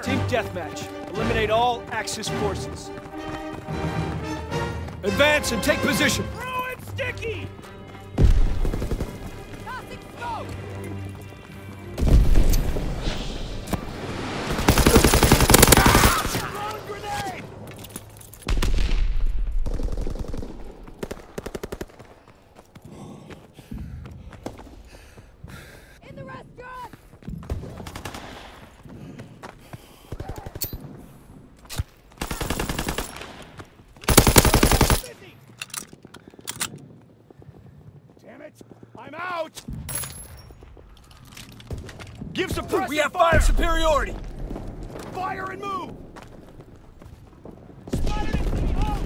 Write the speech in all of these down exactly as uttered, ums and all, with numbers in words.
Team deathmatch. Eliminate all Axis forces. Advance and take position. Throw it sticky! Toxic smoke! Throwing grenade! In the restaurant! Damn it! I'm out! Give suppressive We have fire! fire superiority. Fire and move! Spotted at City Hall!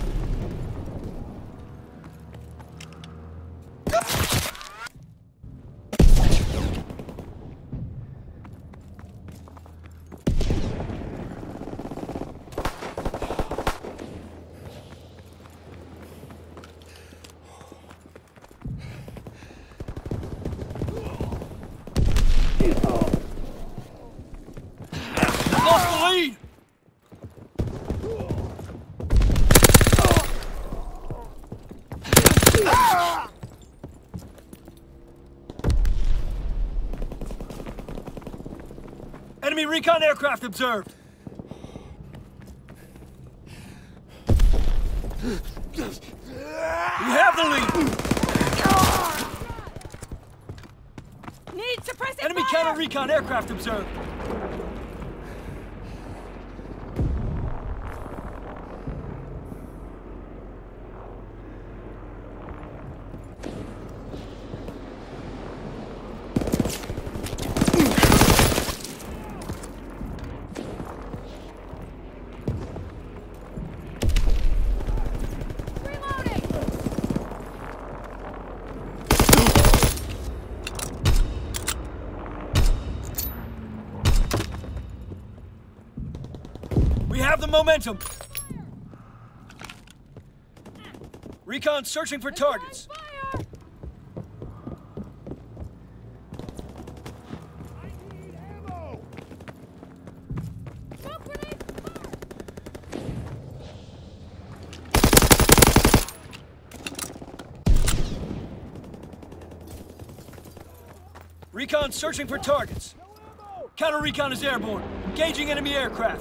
Lost the lead. Enemy recon aircraft observed. We have the lead. Need suppressive Enemy fire! counter recon aircraft observed. Reloading! We have the momentum. Recon searching for targets. Fire! I need ammo! Smoke grenade! Recon searching for targets. Counter recon is airborne. Engaging enemy aircraft.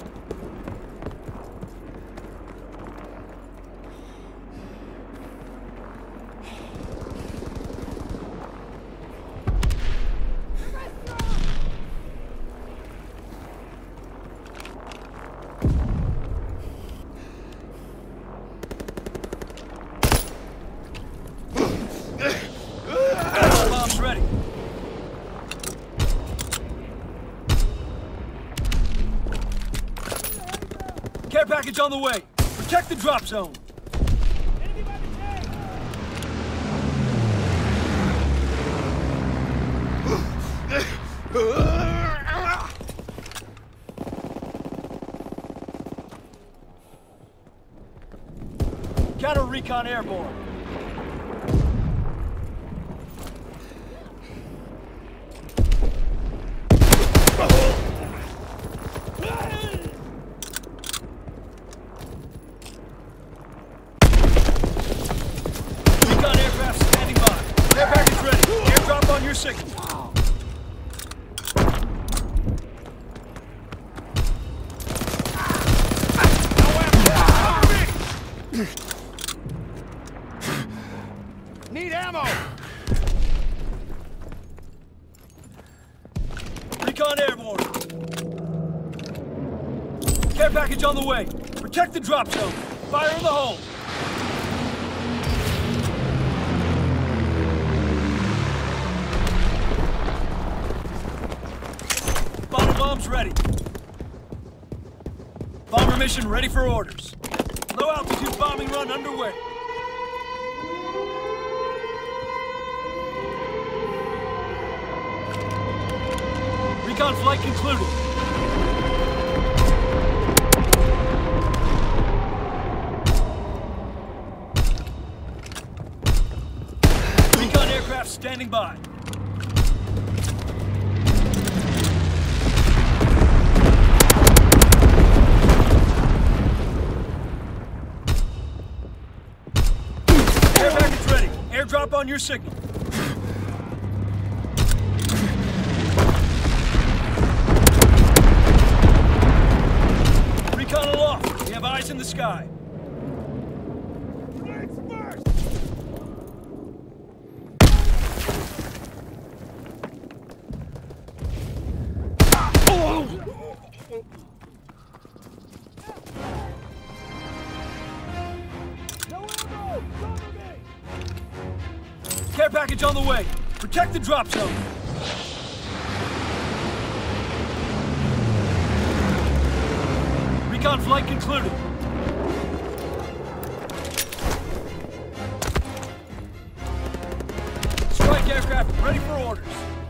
Bombs ready. Care package on the way. Protect the drop zone. Enemy by the tank! Counter recon airborne. Recon aircraft standing by. Care package ready. Airdrop on your signal. Need ammo! Recon airborne. Care package on the way. Protect the drop zone. Fire in the hole. Bomber bombs ready. Bomber mission ready for orders. Low altitude bombing run underway. Recon flight concluded. Recon aircraft standing by. on your signal. Recon aloft. We have eyes in the sky. Grenades first! No ammo! Cover me! Care package on the way. Protect the drop zone. Recon flight concluded. Strike aircraft ready for orders.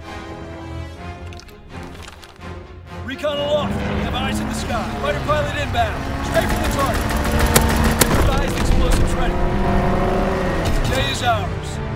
Recon aloft. We have eyes in the sky. Fighter pilot inbound. Straight for the target. Improvised explosives ready. The day is ours.